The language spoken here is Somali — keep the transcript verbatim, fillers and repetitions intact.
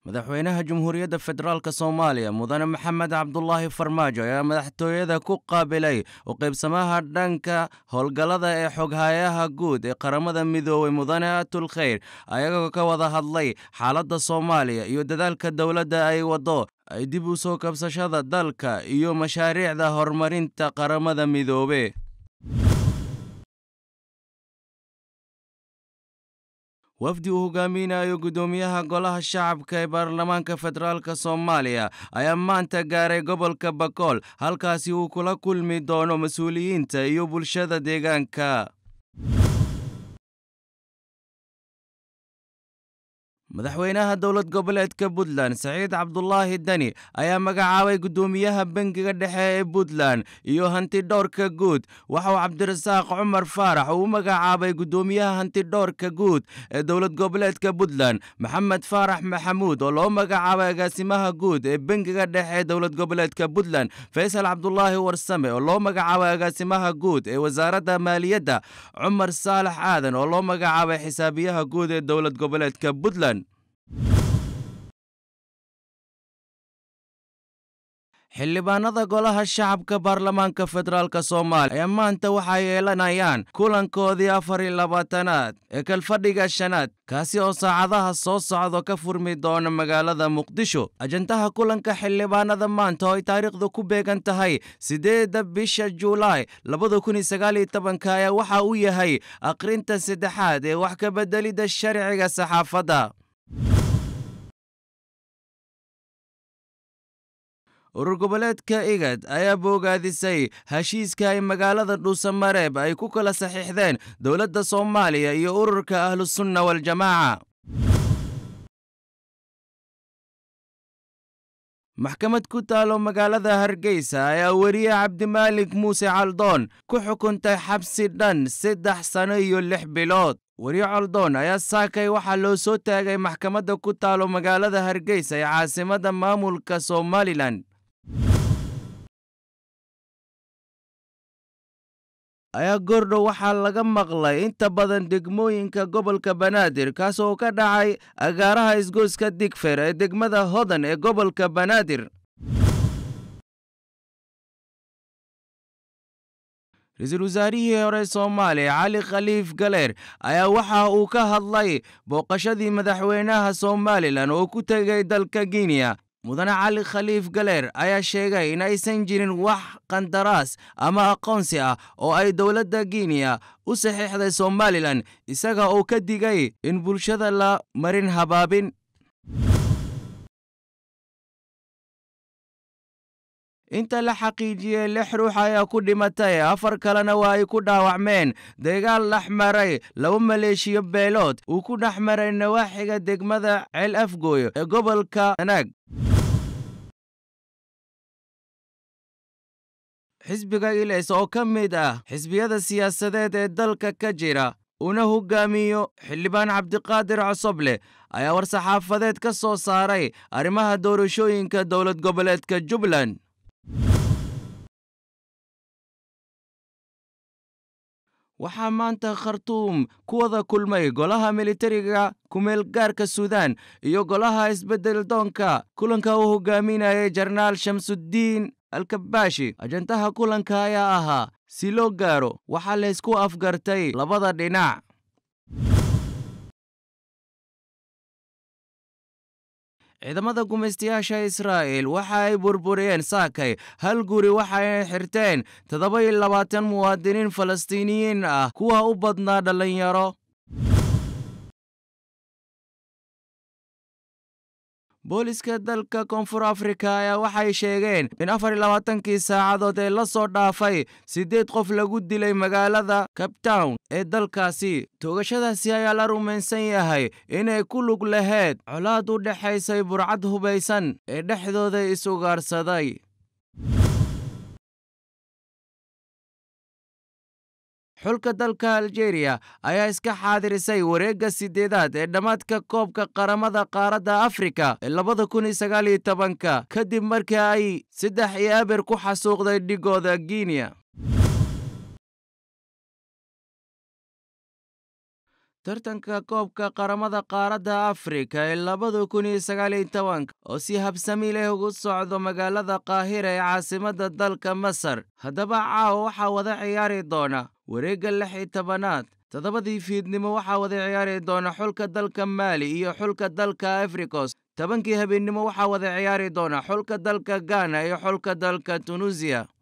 madaxweynaha Jamhuuriyadda Federaalka Soomaaliya Mudane Maxamed Cabdullaahi Farmaajo ayaa madaxtooyada ku qaabilay u qaybsamaha dhanka howlgallada ee xoghayaha guud ee qaramada midoobay Mudane Atul Khayr ayagoo ka wada hadlay xaaladda Soomaaliya iyo dadaalka dawladda ay wado ay dib u soo kabsashada dalka iyo mashaariicda horumarinta qaramada midoobay. wafdi uu hogaaminayo gudoomiyaha golaha shacabka ee baarlamaanka federaalka Soomaaliya ayaa maanta gaaray gobolka Bakool halkaasi uu kula kulmi doono mas'uuliyiinta iyo bulshada deegaanka. madaxweynaha dowlad goboleedka Puntland Saciid Cabdullaahi Dani ayaa magacaabay gudoomiyaha bangiga dhexe ee Puntland iyo hanti dhowrka guud waxa uu Cabdirasaaq Cumar Faarax uu magacaabay gudoomiyaha hanti dhowrka guud ee dowlad goboleedka Puntland Maxamed Faarax Maxamuud oo loo magacaabay agaasimaha guud ee bangiga dhexe ee dowlad goboleedka Puntland Faysal Cabdullaahi Warsame oo loo magacaabay agaasimaha guud ee wasaaradda maaliyadda Cumar Saalax Aadan oo loo magacaabay xisaabiyaha guud ee dowlad goboleedka Puntland. xildhibaanada golaha shacabka baarlamaanka federaalka Soomaaliya ayaa maanta waxay yeelanayaan kulankoodii afar iyo labaatanaad ee kalfadhiga shanaad kaasi oo saacadaha soo socda ka furmi doona magaalada Muqdisho. ajandaha kulanka xildhibaanada maanta oo ay taariikhdu ku beegan tahay sideedda bisha Juulaay labada kun iyo sagaal iyo toban ayaa waxa uu yahay akhrinta saddexaad ee wax ka bedelida sharciga saxaafadda. urur goboleedka IGAD ayaa boogaadisay heshiiska ay magaalada Dhuusamareeb ay ku kala saxiixdeen dowladda Soomaaliya iyo ururka Ahlusunna wal Jamaaca. maxkamad ku taalo magaalada Hargeysa ayaa wariye Cabdimaalik Muuse Caldoon ku xukuntay xabsi dhan saddex sano iyo lix bilood. wariye Caldoon ayaa saakay waxaa loo soo taagay maxkamadda ku taalo magaalada Hargeysa ee caasimadda maamulka Somaliland. ayaa goordhow waxaa laga maqlay inta badan degmooyinka gobolka Banaadir kaas oo ka dhacay agaaraha isgoyska Digfeer ee degmada Hodan ee gobolka Banaadir. Ra'iisul wasaarihii hore Soomaaliya Cali Khaliif Galeer ayaa waxa uu ka hadlay booqashadii madaxweynaha Somaliland oo ku tagay dalka Guinea. Mudane Cali Khaliif Galeer ayaa sheegay in aysan jirin wax qandaraas ama aqoonsi ah oo ay dowladda Guinea u saxiixday Somaliland isaga oo ka digay in bulshada la marin habaabin. inta la xaqiijiyay lix ruux ayaa ku dhimatay afar kalena waa ay ku dhaawacmeen dagaal dhaxmaray laba maleeshiyo beelood uu ku dhaxmaray nawaaxiga degmada Ceel Afgooyo ee gobolka Sanaag. xisbiga Ileys oo ka mid ah xisbiyada siyaasadeed ee dalka ka jira una hogaamiyo xildhibaan Cabdiqaadir Cosoble ayaa war-saxaafadeed ka soo saaray arrimaha doorashooyinka dowlad goboleedka Jubbaland. waxaa maanta Khartoum ku wada kulmay golaha militariga kumeel gaarka Suudaan iyo golaha isbedel doonka kulanka uu hogaaminayay Jarnaal Shamsuddin Al-Kabashi. ajandaha kulanka ayaa ahaa si loo gaaro waxaa la isku afgartay labada dhinac. ciidamada gumeystayaasha Israa'iil waxa ay burburiyeen saakay hal guri waxa ay xirteen toddoba iyo labaatan muwaadiniin Falastiiniyiin ah kuwa u badnaa dhalinyaro. booliska dalka Koonfur Afrika ayaa waxay sheegeen in afar iyo labaatankii saacadood ee la soo dhaafay sideed qof lagu dilay magaalada Cape Town ee dalkaasi. toogashadaasi ayaa la rumaysan yahay inay ku lug lahayd colaad u dhaxaysay burcad hubaysan ee dhexdooda isugaarsaday. xulka dalka Algeria ayaa iska xaadirisay wareegga sideedaad ee dhamaadka koobka qaramada qaaradda Afrika ee labada kun iyo sagaal iyo toban kadib markii ay saddex iyo eber ku xasuuqday dhigooda Guinea. tartanka koobka qaramada qaaradda Afrika ee labada kun iyo sagaal iyo tobanka oo si habsami leh ugu socdo magaalada Qaahira ee caasimadda dalka Masar. Haddaba caawa waxaa wada ciyaari doona wareegga lix iyo tobanaad. Toddobadii fiidnimo waxaa wada ciyaari doona xulka dalka Mali iyo xulka dalka Ivory Coast. tobankii habeenimo waxaa wada ciyaari doona xulka dalka Ghana iyo xulka dalka Tunisia.